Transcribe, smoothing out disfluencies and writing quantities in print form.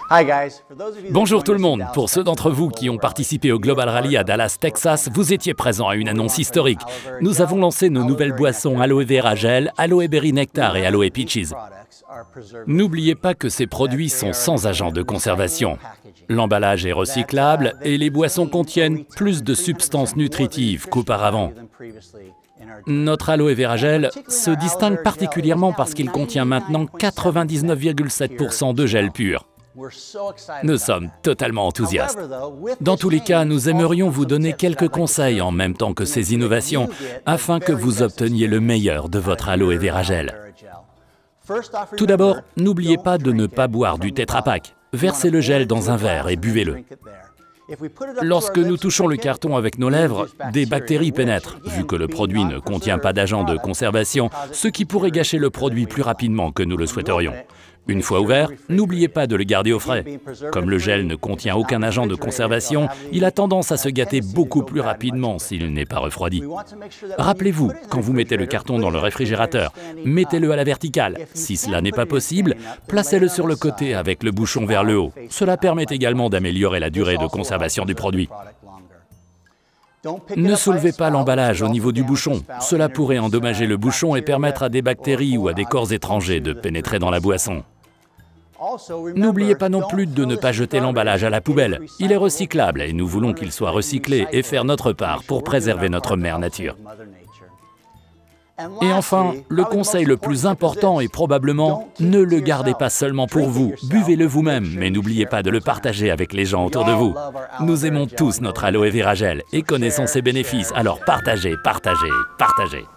Bonjour tout le monde. Pour ceux d'entre vous qui ont participé au Global Rally à Dallas, Texas, vous étiez présents à une annonce historique. Nous avons lancé nos nouvelles boissons Aloe Vera Gel, Aloe Berry Nectar et Aloe Peaches. N'oubliez pas que ces produits sont sans agent de conservation. L'emballage est recyclable et les boissons contiennent plus de substances nutritives qu'auparavant. Notre Aloe Vera Gel se distingue particulièrement parce qu'il contient maintenant 99,7% de gel pur. Nous sommes totalement enthousiastes. Dans tous les cas, nous aimerions vous donner quelques conseils en même temps que ces innovations, afin que vous obteniez le meilleur de votre Aloe Vera Gel. Tout d'abord, n'oubliez pas de ne pas boire du Tetra Pak. Versez le gel dans un verre et buvez-le. Lorsque nous touchons le carton avec nos lèvres, des bactéries pénètrent, vu que le produit ne contient pas d'agent de conservation, ce qui pourrait gâcher le produit plus rapidement que nous le souhaiterions. Une fois ouvert, n'oubliez pas de le garder au frais. Comme le gel ne contient aucun agent de conservation, il a tendance à se gâter beaucoup plus rapidement s'il n'est pas refroidi. Rappelez-vous, quand vous mettez le carton dans le réfrigérateur, mettez-le à la verticale. Si cela n'est pas possible, placez-le sur le côté avec le bouchon vers le haut. Cela permet également d'améliorer la durée de conservation du produit. Ne soulevez pas l'emballage au niveau du bouchon. Cela pourrait endommager le bouchon et permettre à des bactéries ou à des corps étrangers de pénétrer dans la boisson. N'oubliez pas non plus de ne pas jeter l'emballage à la poubelle. Il est recyclable et nous voulons qu'il soit recyclé et faire notre part pour préserver notre mère nature. Et enfin, le conseil le plus important est probablement, ne le gardez pas seulement pour vous, buvez-le vous-même, mais n'oubliez pas de le partager avec les gens autour de vous. Nous aimons tous notre Aloe Vera Gel et connaissons ses bénéfices, alors partagez, partagez, partagez.